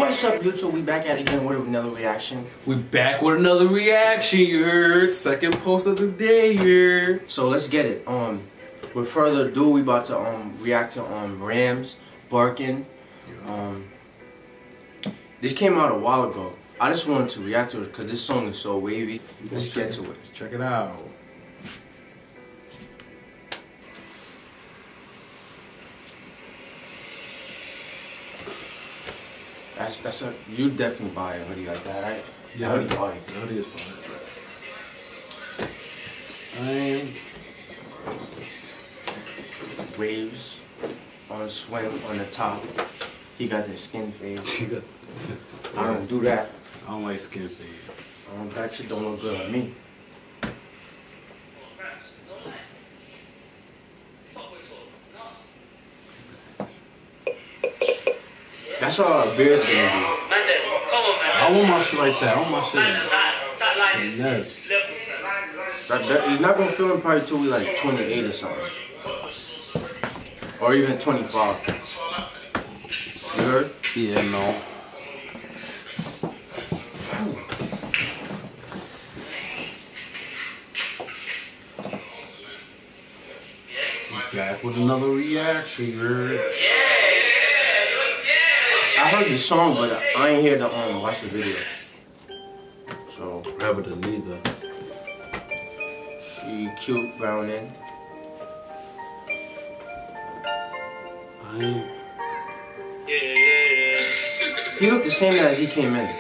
What's up, YouTube? We back at it again with another reaction. We back with another reaction, you heard? Second post of the day, you heard? So let's get it. With further ado, we about to react to Rams Barking. This came out a while ago. I just wanted to react to it because this song is so wavy. Let's get to it. Check it out. You definitely buy a hoodie like that, right? Yeah, hoodie buy. The hoodie is fine. Waves on swing on the top. He got the skin fade. I don't do that. I don't like skin fade. That shit don't look good on me. That's all our beard's gonna be. I want my shit like that. I want my shit like that. He's not gonna feel it probably till we like 28 or something. Or even 25. You heard? Yeah, no. Back with another reaction, you heard? I heard the song, but I ain't here to watch the video. So Never done neither. she cute, brown in. He looked the same as he came in.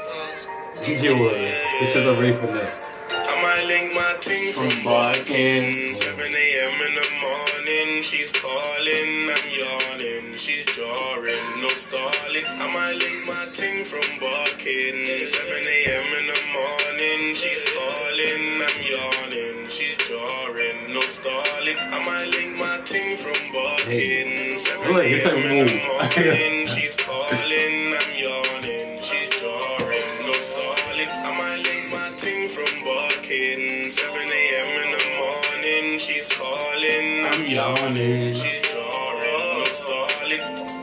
It's just a rate for this. I might link my team from barking. 7 a.m. in the morning, she's calling, I'm yawning, she's jarring, no stalling. I might link my team from barking. 7 a.m. in the morning, she's calling, I'm yawning, she's jarring, no stalling. I might link my team from barking. 7 a.m. in the morning, she's calling, I'm yawning, she's jarring, no stalling. I might link my team from barking. 7 a.m. in the morning, she's calling, I'm yawning, she's jarring, no stalling.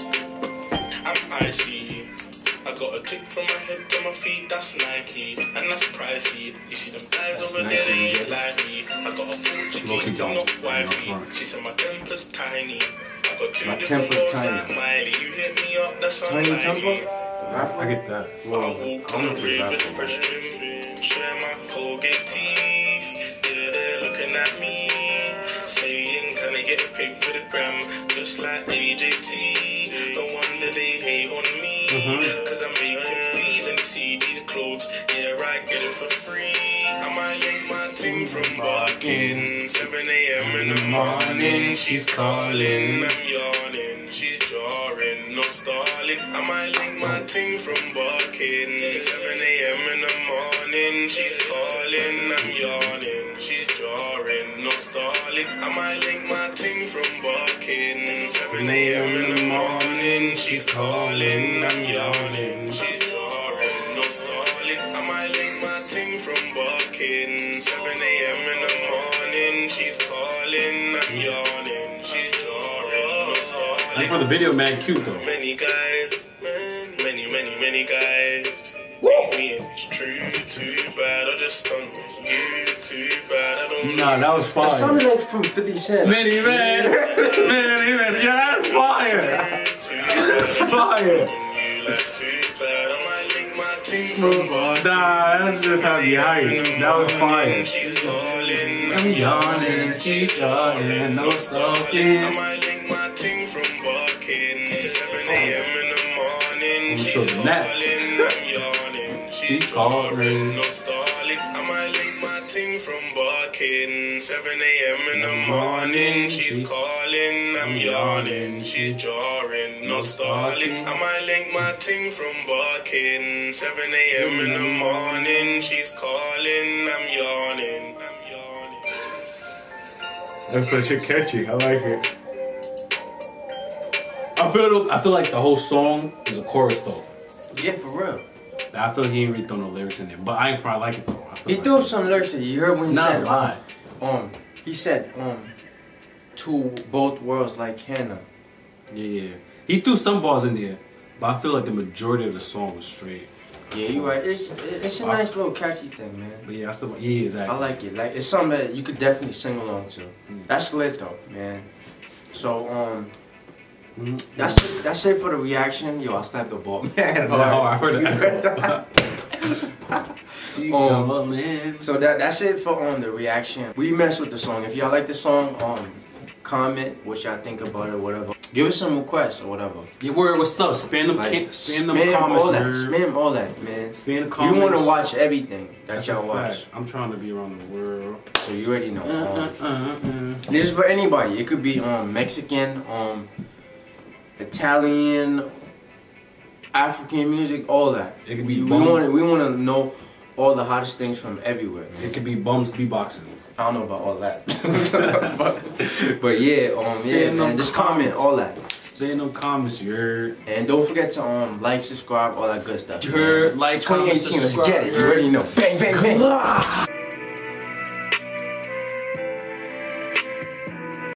I'm icy. I got a tick from my head to my feet, that's Nike, and that's pricey. You see them guys over there, they ain't like me. I got a Portuguese, still not wifey. She said my temper's tiny. I got two different girls like Miley. You hit me up, that's unlikely. I get that. I walk on the road with a fresh trim, share my Colgate teeth. Yeah, they're looking at me, saying, can I get a pic for the gram? Just like AJT. No wonder they hate on me, cause I'm making these and you see these clothes. Yeah, I get it for free. I might link my team from barking. 7 a.m. in the morning, she's calling, I'm yawning, she's jarring, no stalling. I might link my team from barking. 7 a.m. in the morning, she's calling, I'm yawning, she's jarring, no stalling. I might link my team from barking. 7 a.m. in the morning, she's calling, I'm yawning, she's jarring, no stalling. I might link my team from barking. 7 a.m. in the morning, she's calling, I'm yawning, she's jarring, no stalling. I for the video, man, cute though. Many guys, many guys. Me and it's true, too bad. I just done you, too bad. I don't. Nah, that was fire. That sounded like from 50 Cent. Many man. Yeah, that's fire. Fire. Nah, that's just how you hype. That was fire. She's calling, I'm yawning, she's yawning, no stalking. I might link my team from barking. 7 a.m. in the morning, she's calling, I'm yawning, she's jarring, no stalling. I might link my team from barking. 7 a.m. in the morning, she's calling, I'm yawning, she's jarring, no stalling. I might link my team from barking. 7 a.m. in the morning, she's calling, I'm yawning, I'm yawning. That's such a catchy. I like it. I feel like the whole song is a chorus though. Yeah, for real. I feel he ain't really throw no lyrics in there, but I ain't for I like it though. He threw some lyrics in. You heard when he said, lie. He said, to both worlds like Hannah. Yeah. He threw some bars in there, But I feel like the majority of the song was straight. Yeah, you're right. It's a nice little catchy thing, man. But yeah, exactly. I like it. Like it's something that you could definitely sing along to. That's lit though, man. So that's it for the reaction. Yo, I snapped the ball, man. I heard that. Man. So that's it for the reaction. We mess with the song. If y'all like the song, comment what y'all think about it or whatever. Give us some requests or whatever. Your word, what's up? Spam them, spam comments. All that. Spam all that, man. Spam the comments. You want to watch everything that y'all watch. I'm trying to be around the world. So you already know. This is for anybody. It could be Mexican, Italian, African music, all that. It could be. We want to know all the hottest things from everywhere, man. It could be bums beatboxing. I don't know about all that. but yeah, yeah, man. Just comment all that. Stay in them comments, you heard. And don't forget to like, subscribe, all that good stuff. You heard, like, 2018, let's get it. You already know. Bang, bang, bang.